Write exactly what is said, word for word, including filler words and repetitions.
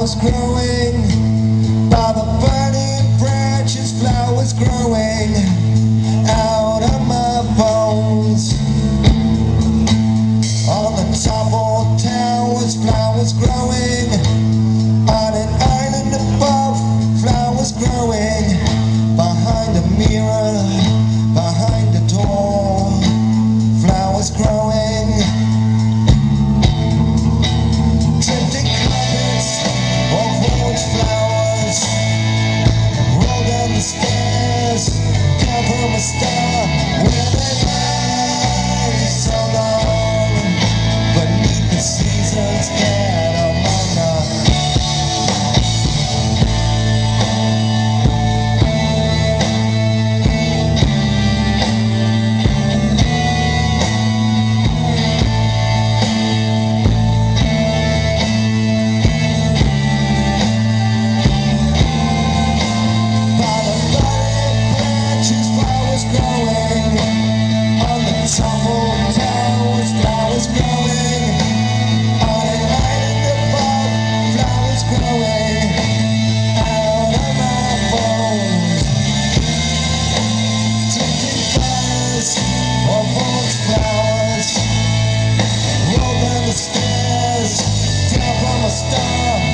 flowers growing, by the burning branches, flowers growing out of my bones. On the toppled towers, flowers growing, on an island above, flowers growing, behind a mirror, behind a door, flowers growing. Drifting carpets of orange flowers roll down the stairs, down from a star where they lie so long beneath the seasons dead among us. Toppled towers, flowers growing, on an island above, flowers growing out of my bones. Drinking fires of orange flowers roll down the stairs, down from a star.